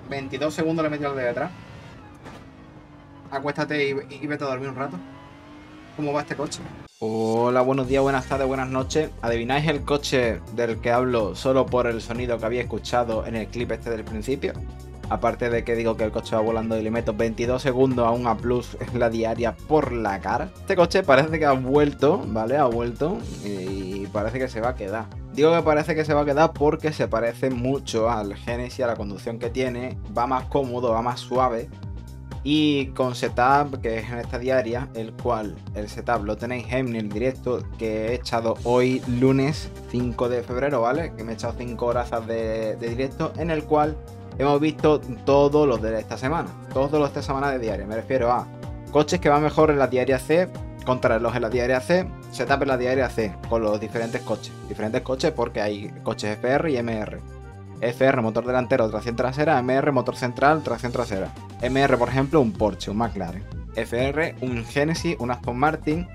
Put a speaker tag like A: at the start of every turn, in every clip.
A: 22 segundos le metí al de detrás. Acuéstate y vete a dormir un rato. ¿Cómo va este coche? Hola, buenos días, buenas tardes, buenas noches. ¿Adivináis el coche del que hablo solo por el sonido que había escuchado en el clip este del principio? Aparte de que digo que el coche va volando y le meto 22 segundos a un A+ en la diaria por la cara. Este coche parece que ha vuelto, ¿vale? Ha vuelto y parece que se va a quedar. Digo que parece que se va a quedar porque se parece mucho al Genesis, a la conducción que tiene. Va más cómodo, va más suave. Y con setup, que es en esta diaria, el cual el setup lo tenéis en el directo que he echado hoy lunes 5 de febrero, ¿vale? Que me he echado 5 horas de directo, en el cual hemos visto todos los de esta semana. Todos los de esta semana de diaria. Me refiero a coches que van mejor en la diaria C, contrarreloj en la diaria C, setup en la diaria C, con los diferentes coches. Diferentes coches porque hay coches FR y MR. FR, motor delantero, tracción trasera. MR, motor central, tracción trasera. MR, por ejemplo, un Porsche, un McLaren. FR, un Genesis, un Aston Martin,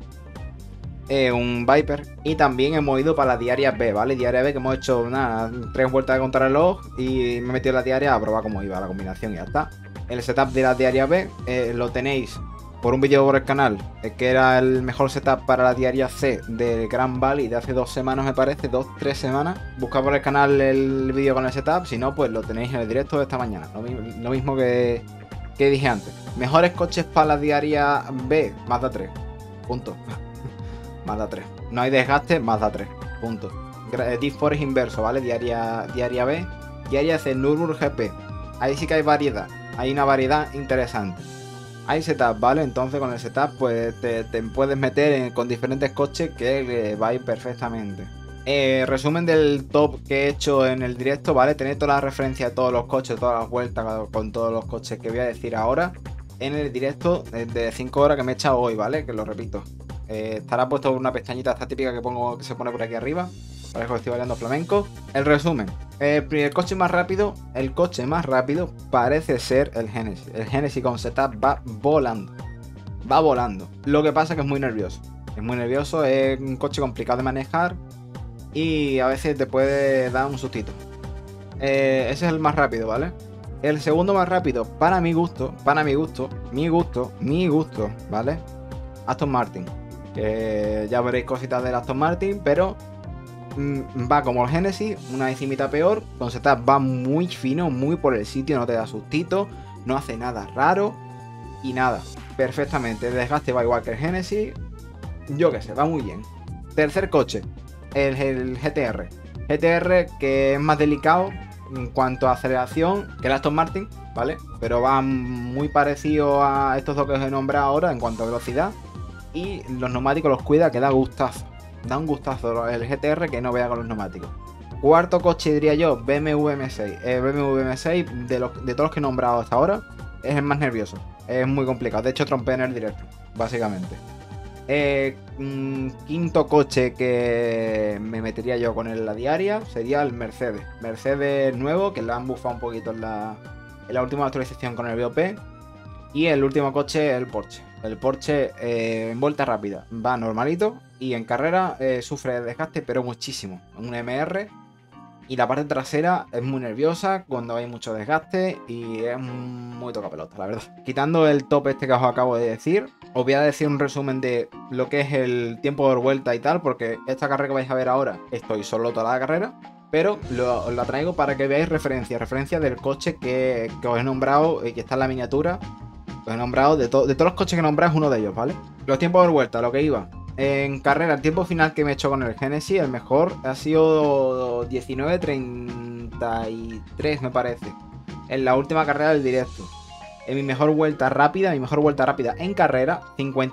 A: un Viper. Y también hemos ido para la diaria B, ¿vale? Diaria B que hemos hecho unas 3 vueltas de contrarreloj y me he metido en la diaria a probar cómo iba la combinación y ya está. El setup de la diaria B lo tenéis por un vídeo por el canal, que era el mejor setup para la diaria C del Grand Valley de hace 2 semanas, me parece, 2-3 semanas. Buscad por el canal el vídeo con el setup, si no, pues lo tenéis en el directo de esta mañana. Lo mismo que dije antes. Mejores coches para la diaria B, Mazda 3. Punto. Mazda 3. No hay desgaste, Mazda 3. Punto. Deep Forest inverso, ¿vale? Diaria B. Diaria C, Nürburgring GP. Ahí sí que hay variedad. Hay una variedad interesante. Hay setup, ¿vale? Entonces con el setup pues te puedes meter con diferentes coches que va a ir perfectamente. Resumen del top que he hecho en el directo, ¿vale? Tenéis todas las referencias de todos los coches, todas las vueltas con todos los coches que voy a decir ahora en el directo de 5 horas que me he echado hoy, ¿vale? Que lo repito. Estará puesto una pestañita esta típica que se pone por aquí arriba. Parece que estoy bailando flamenco. El resumen. El coche más rápido parece ser el Genesis. El Genesis con setup va volando. Va volando. Lo que pasa es que es muy nervioso. Es muy nervioso, es un coche complicado de manejar y a veces te puede dar un sustito. Ese es el más rápido, ¿vale? El segundo más rápido, para mi gusto, ¿vale? Aston Martin. Ya veréis cositas del Aston Martin, pero va como el Genesis, una decimita peor. Con setup va muy fino, muy por el sitio, no te da sustito, no hace nada raro y nada, perfectamente. El desgaste va igual que el Genesis, yo que sé, va muy bien. Tercer coche, el GTR. GTR que es más delicado en cuanto a aceleración que el Aston Martin, ¿vale? Pero va muy parecido a estos dos que os he nombrado ahora en cuanto a velocidad. Y los neumáticos los cuida, que da gustazo. Da un gustazo el GTR que no vea con los neumáticos. Cuarto coche diría yo, BMW M6. BMW M6 de todos los que he nombrado hasta ahora es el más nervioso. Es muy complicado. De hecho trompé en el directo, básicamente. Quinto coche que me metería yo con él en la diaria sería el Mercedes. Mercedes nuevo, que le han bufado un poquito en la última actualización con el BOP. Y el último coche, el Porsche. El Porsche en vuelta rápida va normalito y en carrera sufre de desgaste, pero muchísimo. Un MR y la parte trasera es muy nerviosa cuando hay mucho desgaste y es muy tocapelota, la verdad. Quitando el top este que os acabo de decir, os voy a decir un resumen de lo que es el tiempo por vuelta y tal, porque esta carrera que vais a ver ahora estoy solo toda la carrera. Pero os la traigo para que veáis referencia del coche que os he nombrado y que está en la miniatura. Os he nombrado, de todos los coches que he nombrado es uno de ellos, ¿vale? Los tiempos por vuelta, lo que iba. En carrera, el tiempo final que me he hecho con el Genesis, el mejor, ha sido 19.33, me parece. En la última carrera del directo. En mi mejor vuelta rápida en carrera,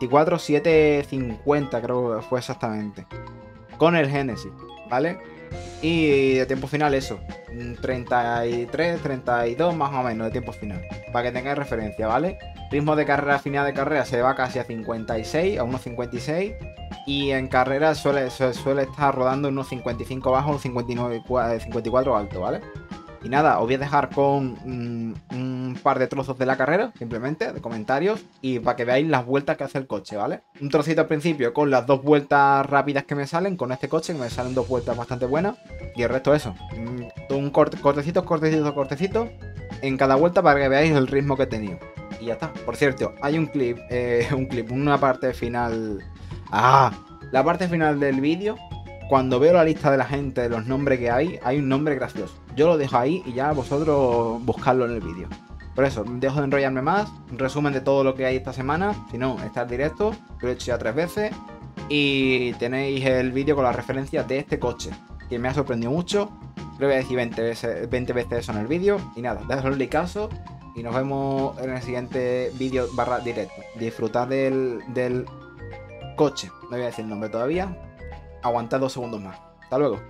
A: 54.750 creo que fue exactamente. Con el Genesis, ¿vale? Y de tiempo final eso, 33, 32 más o menos de tiempo final, para que tengáis referencia, ¿vale? Ritmo de carrera, final de carrera se va casi a 56, a unos 56. Y en carrera suele estar rodando unos 55 bajo, unos 59, 54 alto, ¿vale? Y nada, os voy a dejar con un par de trozos de la carrera, simplemente, de comentarios, y para que veáis las vueltas que hace el coche, ¿vale? Un trocito al principio con las 2 vueltas rápidas que me salen con este coche, que me salen 2 vueltas bastante buenas, y el resto eso. Un cortecito, en cada vuelta para que veáis el ritmo que he tenido. Y ya está. Por cierto, hay un clip, una parte final. ¡Ah! La parte final del vídeo, cuando veo la lista de la gente, de los nombres que hay un nombre gracioso. Yo lo dejo ahí y ya vosotros buscadlo en el vídeo. Por eso, dejo de enrollarme más. Un resumen de todo lo que hay esta semana. Si no, está el directo. Lo he hecho ya 3 veces. Y tenéis el vídeo con las referencias de este coche, que me ha sorprendido mucho. Lo voy a decir 20 veces eso en el vídeo. Y nada, dadle un likeazo. Y nos vemos en el siguiente vídeo / directo. Disfrutad del coche. No voy a decir el nombre todavía. Aguantad 2 segundos más. Hasta luego.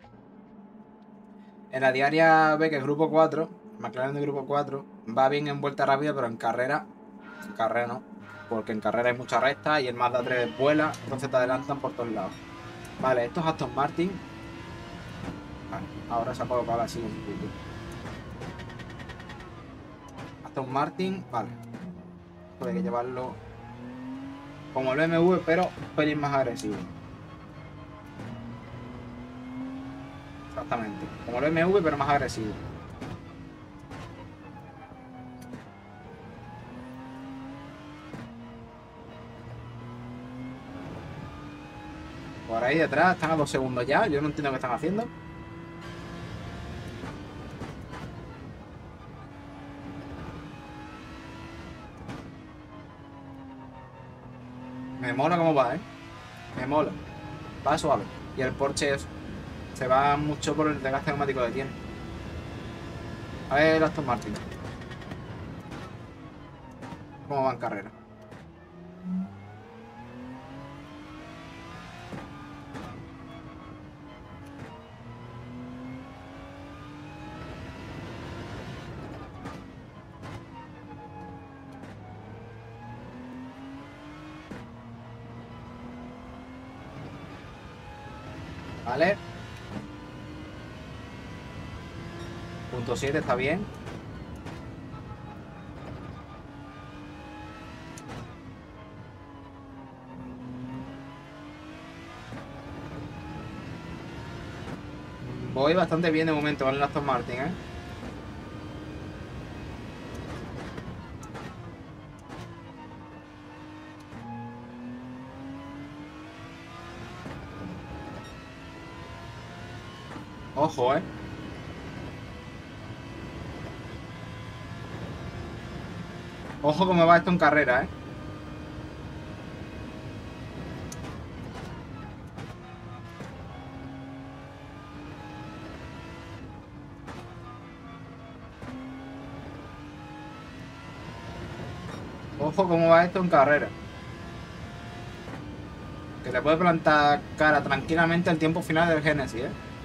A: En la diaria B, que es grupo 4, McLaren de grupo 4, va bien en vuelta rápida, pero en carrera no. Porque en carrera hay mucha recta y el Mazda 3 vuela, entonces te adelantan por todos lados. Vale, esto es Aston Martin. Vale, ahora se ha colocado así un poquito. Aston Martin, vale. Esto hay que llevarlo como el BMW, pero un pelín más agresivo. Exactamente, como el BMW, pero más agresivo. Por ahí detrás están a 2 segundos ya. Yo no entiendo qué están haciendo. Me mola cómo va, me mola. Va suave. Y el Porsche se va mucho por el desgaste neumático que tiene. A ver el Aston Martin. ¿Cómo va en carrera? Vale. Punto 7 está bien. Voy bastante bien de momento con el Aston Martin, Ojo, Ojo cómo va esto en carrera, Ojo cómo va esto en carrera. Que le puede plantar cara tranquilamente al tiempo final del Genesis,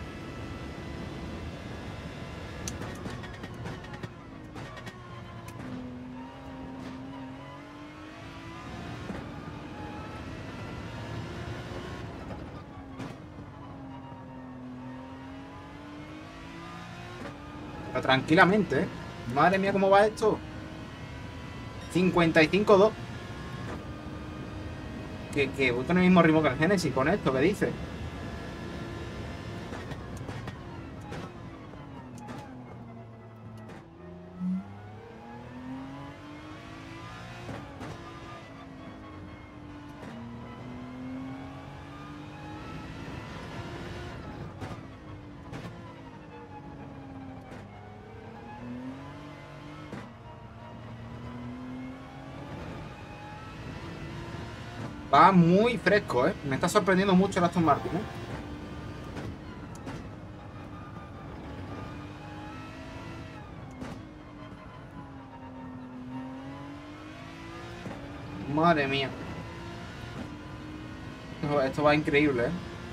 A: Pero tranquilamente, Madre mía, cómo va esto. 55-2. Que voy con el mismo ritmo que el Genesis con esto, ¿qué dice? Va muy fresco, Me está sorprendiendo mucho el Aston Martin, Madre mía. Esto va increíble,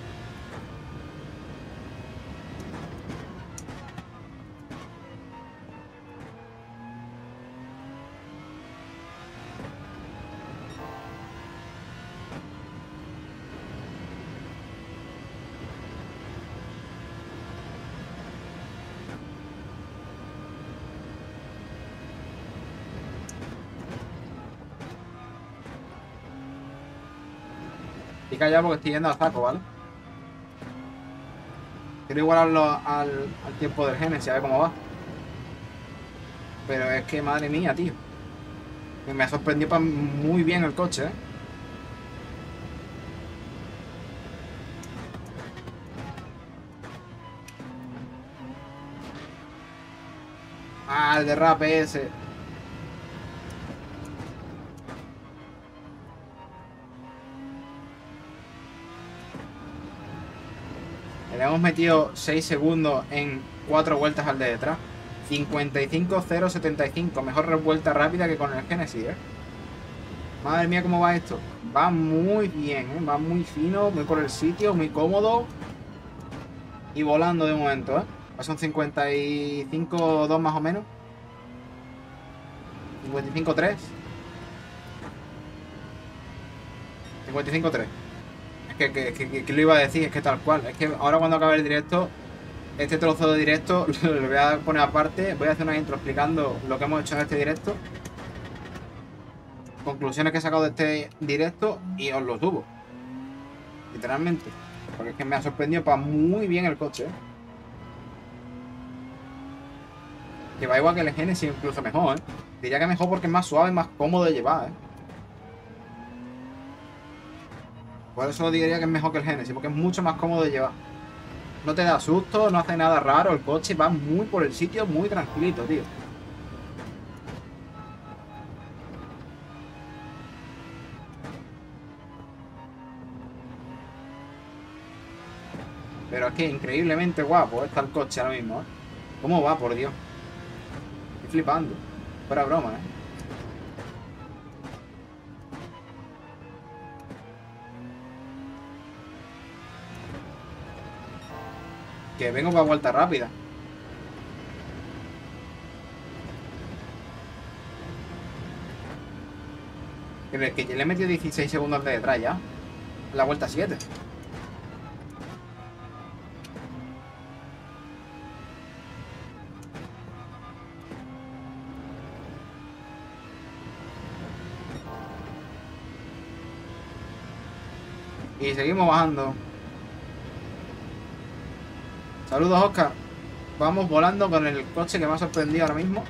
A: Estoy callado porque estoy yendo al saco, ¿vale? Quiero igualarlo al tiempo del Genesis, a ver cómo va. Pero es que, madre mía, tío. Me ha sorprendido muy bien el coche, ¿eh? Ah, el derrape ese. Le hemos metido 6 segundos en 4 vueltas al de detrás. 55.075. Mejor vuelta rápida que con el Genesis, ¿eh? Madre mía, cómo va esto. Va muy bien, ¿eh? Va muy fino, muy por el sitio, muy cómodo. Y volando de momento, ¿eh? Son 55.2 más o menos. 55.3. 55.3. Es que lo iba a decir, es que tal cual. Es que ahora cuando acabe el directo, este trozo de directo lo voy a poner aparte. Voy a hacer una intro explicando lo que hemos hecho en este directo. Conclusiones que he sacado de este directo y os lo subo. Literalmente. Porque es que me ha sorprendido para muy bien el coche, ¿eh? Que va igual que el Genesis, incluso mejor, ¿eh? Diría que mejor porque es más suave y más cómodo de llevar, ¿eh? Por eso diría que es mejor que el Genesis, porque es mucho más cómodo de llevar. No te da susto, no hace nada raro. El coche va muy por el sitio, muy tranquilito, tío. Pero es que increíblemente guapo está el coche ahora mismo, ¿eh? ¿Cómo va, por Dios? Estoy flipando. Fuera broma, ¿eh? Que vengo para vuelta rápida. Que le he metido 16 segundos de detrás ya. La vuelta 7. Y seguimos bajando. Saludos, Oscar. Vamos volando con el coche que me ha sorprendido ahora mismo.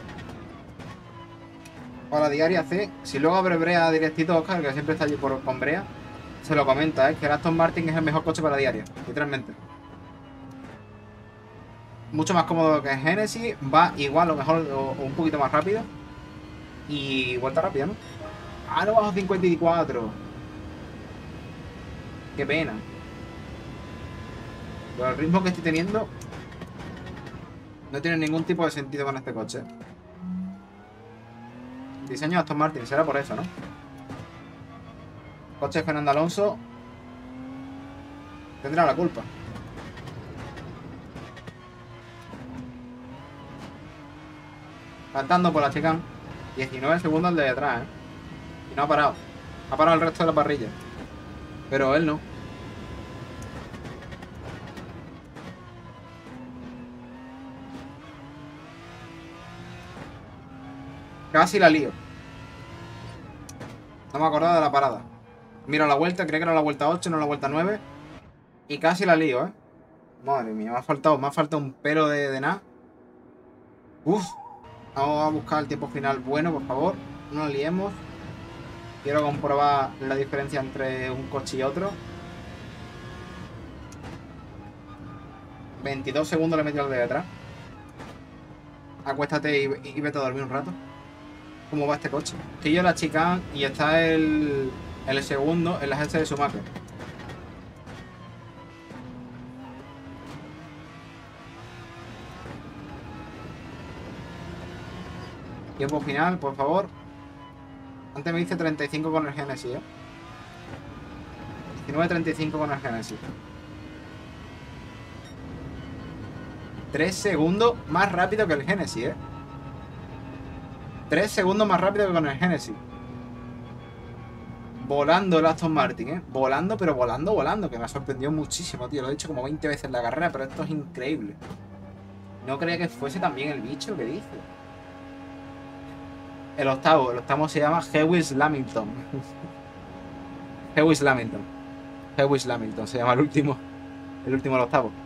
A: Para la diaria C. Si luego abre Brea directito, Oscar, que siempre está allí con Brea, se lo comenta, ¿eh? Que el Aston Martin es el mejor coche para la diaria. Literalmente. Mucho más cómodo que el Genesis. Va igual o mejor o un poquito más rápido. Y vuelta rápida, ¿no? Ah, no bajo 54. Qué pena. Pero el ritmo que estoy teniendo no tiene ningún tipo de sentido con este coche. Diseño de Aston Martin, será por eso, ¿no? Coche de Fernando Alonso tendrá la culpa. Saltando por la chicane. 19 segundos al de detrás, ¿eh? Y no ha parado. Ha parado el resto de la parrilla. Pero él no. Casi la lío. No me acordaba de la parada. Miro la vuelta, creo que era la vuelta 8, no la vuelta 9. Y casi la lío, ¿eh? Madre mía, me ha faltado un pelo de nada. Uf. Vamos a buscar el tiempo final bueno, por favor. No nos liemos. Quiero comprobar la diferencia entre un coche y otro. 22 segundos le he metido al de detrás. Acuéstate y vete a dormir un rato. ¿Cómo va este coche? Estoy yo en la chicane y está el segundo en la GS de Schumacher. Tiempo final, por favor. Antes me dice 35 con el Genesis, ¿eh? 19.35 con el Genesis. 3 segundos más rápido que el Genesis, ¿eh? 3 segundos más rápido que con el Genesis. Volando el Aston Martin, ¿eh? Volando, pero volando. Que me ha sorprendido muchísimo, tío. Lo he dicho como 20 veces en la carrera, pero esto es increíble. No creía que fuese también el bicho que dice. El octavo se llama Lewis Hamilton. Lewis Hamilton se llama el último del octavo.